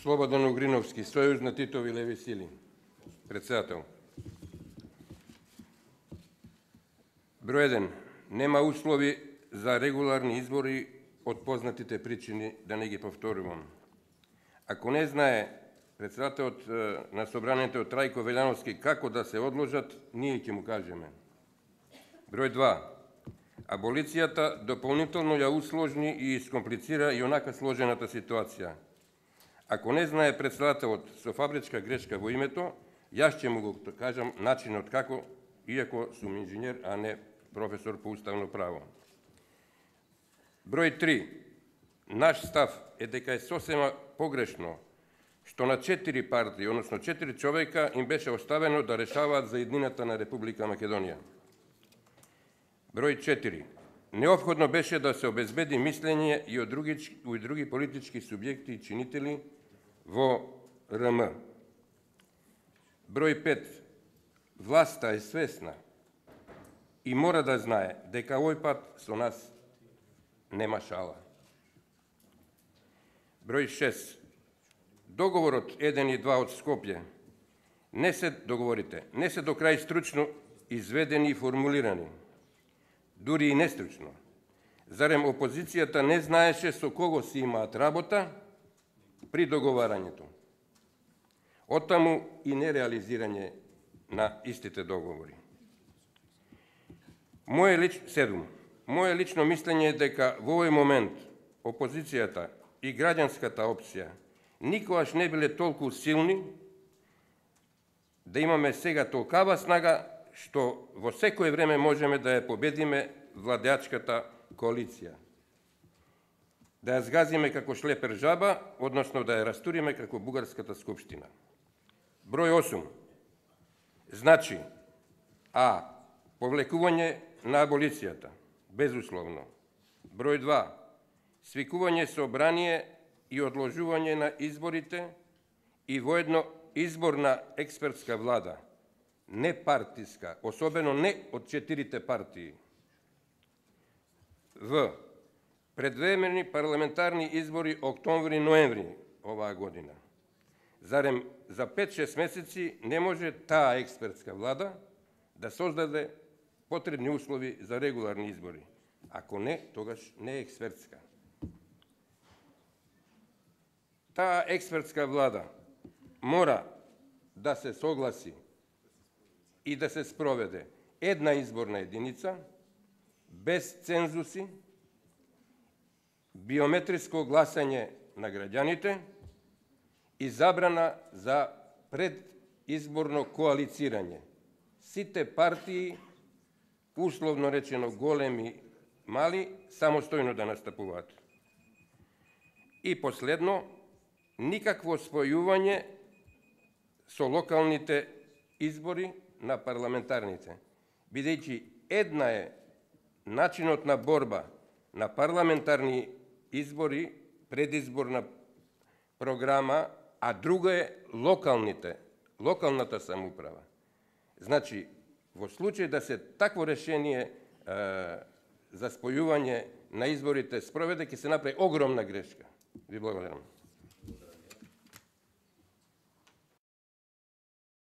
Слободан Угриновски, Союз на Титови леви сили. Председател. Број 1. Нема услови за регуларни избори од познатите причини, да не ги повторувам. Ако не знае председателот на собранието Трајко Велјановски како да се одложат, ние ќе му кажеме. Број 2. Аболицијата дополнително ја усложни и искомплицира и онака сложената ситуација. Ако не знае председателот со фабричка грешка во името, јас ќе му го кажам начинот како, иако сум инженер, а не професор по уставно право. Број 3. Наш став е дека е сосема погрешно што на 4 партии, односно 4 човека, им беше оставено да решаваат за иднината на Република Македонија. Број 4. Неопходно беше да се обезбеди мислење и од други политички субјекти и чинители во РМ. Број 5. Власта е свесна и мора да знае дека овој пат со нас нема шала. Број 6. Договорот 1 и 2 од Скопје не се до крај стручно изведени и формулирани, дури и нестручно. Зарем опозицијата не знаеше со кого си имаат работа при договарањето? Оттаму и нереализирање на истите договори. Моje лично мислење е дека во овој момент опозицијата и граѓанската опција никогаш не биле толку силни да имаме сега толкава снага што во секое време можеме да ја победиме владеачката коалиција. Да ја згазиме како шлепер жаба, односно да ја растуриме како Бугарската скупштина. Број 8. Значи, А. Повлекување на аболицијата, безусловно. Број 2. Свикување собрание и одложување на изборите и воедно изборна експертска влада, не партиска, особено не од 4 партии. В. Предвремени парламентарни избори октомври-ноември оваа година. Зарем за 5-6 месеци не може таа експертска влада да создаде потребни услови за регуларни избори? Ако не, тогаш не е експертска. Таа експертска влада мора да се согласи и да се спроведе една изборна единица, без цензуси, биометриско гласање на граѓаните и забрана за предизборно коалицирање. Сите партии, условно речено големи, мали, самостојно да настапуваат. И последно, никакво спојување со локалните избори на парламентарните, бидејќи една е начинот на борба на парламентарни избори, предизборна програма, а друга е локалната самоуправа. Значи, во случај да се такво решение за спојување на изборите спроведе, ќе се направи огромна грешка. Ви благодарам.